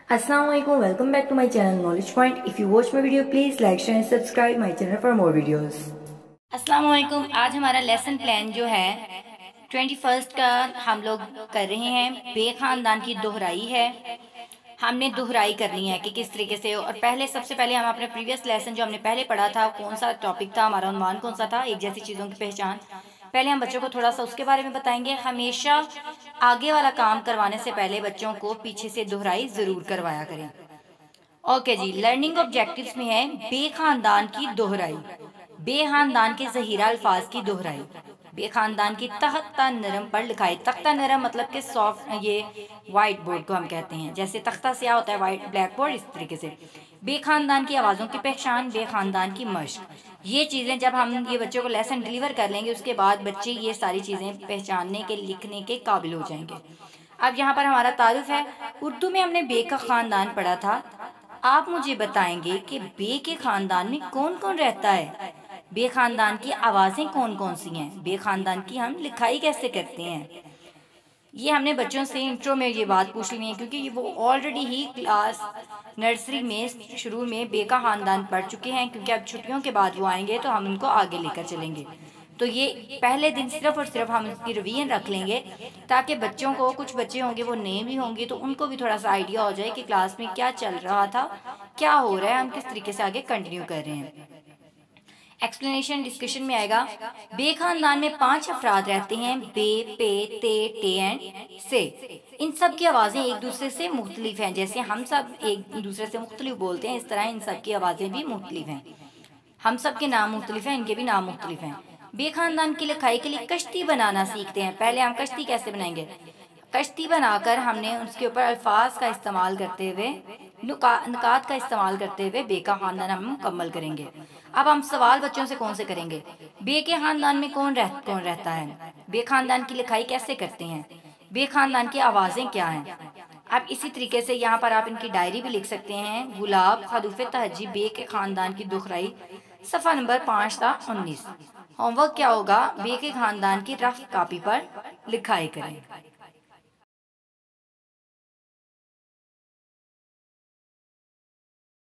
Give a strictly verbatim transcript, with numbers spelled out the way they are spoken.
Assalamu alaikum, welcome back to my channel Knowledge Point. If you watch my video, please like, share and subscribe my channel for more videos. अस्सलाम वालेकुम। आज हमारा lesson plan जो है twenty first का हम लोग कर रहे हैं। बे ख़ानदान की दोहराई है, हमने दोहराई करनी है कि किस तरीके से। और पहले सबसे पहले हम अपने प्रीवियस लेसन जो हमने पहले पढ़ा था, कौन सा टॉपिक था, हमारा उन्वान कौन सा था, एक जैसी चीज़ों की पहचान। पहले हम बच्चों को थोड़ा सा उसके बारे में बताएंगे। हमेशा आगे वाला काम करवाने से पहले बच्चों को पीछे से दोहराई ज़रूर करवाया करें। ओके जी, लर्निंग ऑब्जेक्टिव्स में है बे ख़ानदान की दोहराई, बे ख़ानदान के ज़हीरा अल्फाज की दोहराई, बे ख़ानदान की तख्ता नरम पर लिखाई। तख्ता नरम मतलब कि सॉफ्ट, ये वाइट बोर्ड को हम कहते हैं, जैसे तख्ता स्याह होता है वाइट ब्लैक बोर्ड, इस तरीके से। बे ख़ानदान की आवाज़ों की पहचान, बे ख़ानदान की मश्क, ये चीज़ें जब हम ये बच्चों को लेसन डिलीवर कर लेंगे उसके बाद बच्चे ये सारी चीज़ें पहचानने के, लिखने के काबिल हो जाएंगे। अब यहाँ पर हमारा तारुफ है। उर्दू में हमने बे का ख़ानदान पढ़ा था। आप मुझे बताएंगे कि बे के ख़ानदान में कौन कौन रहता है, बे ख़ानदान की आवाज़ें कौन कौन सी हैं, बे ख़ानदान की हम लिखाई कैसे करते हैं। ये हमने बच्चों से इंट्रो में ये बात पूछ ली है, क्योंकि वो ऑलरेडी ही क्लास नर्सरी में शुरू में बे का ख़ानदान पढ़ चुके हैं। क्योंकि अब छुट्टियों के बाद वो आएंगे तो हम उनको आगे लेकर चलेंगे। तो ये पहले दिन सिर्फ और सिर्फ हम इसकी रिवीजन रख लेंगे, ताकि बच्चों को, कुछ बच्चे होंगे वो नए भी होंगे, तो उनको भी थोड़ा सा आइडिया हो जाए कि क्लास में क्या चल रहा था, क्या हो रहा है, हम किस तरीके से आगे कंटिन्यू कर रहे हैं। एक्सप्लेनेशन डिस्कशन में आएगा। बे ख़ानदान में पांच अफराद रहते हैं, बे, पे, ते, टे एंड से। इन सब की आवाज़ें एक दूसरे से मुख्तलिफ हैं। जैसे हम सब एक दूसरे से मुख्तलिफ बोलते हैं, इस तरह इन सब की आवाज़ें भी मुख्तलिफ हैं। हम सब के नाम मुख्तलिफ हैं, इनके भी नाम मुख्तलिफ हैं। बे ख़ानदान की लिखाई के लिए कश्ती बनाना सीखते हैं। पहले हम कश्ती कैसे बनाएंगे, कश्ती बनाकर हमने उसके ऊपर अल्फाज का इस्तेमाल करते हुए, नुकात का इस्तेमाल करते हुए बे का ख़ानदान हम मुकम्मल करेंगे। अब हम सवाल बच्चों से कौन से करेंगे, बे के ख़ानदान में कौन रह कौन रहता है, बे ख़ानदान की लिखाई कैसे करते हैं, बे ख़ानदान की आवाज़ें क्या हैं। अब इसी तरीके से यहाँ पर आप इनकी डायरी भी लिख सकते हैं। गुलाब खदूफ़े तहजी बे के ख़ानदान की दोहराई, सफ़ा नंबर पाँच था उन्नीस। होमवर्क क्या होगा, बे के ख़ानदान की रफ कापी पर लिखाई करें।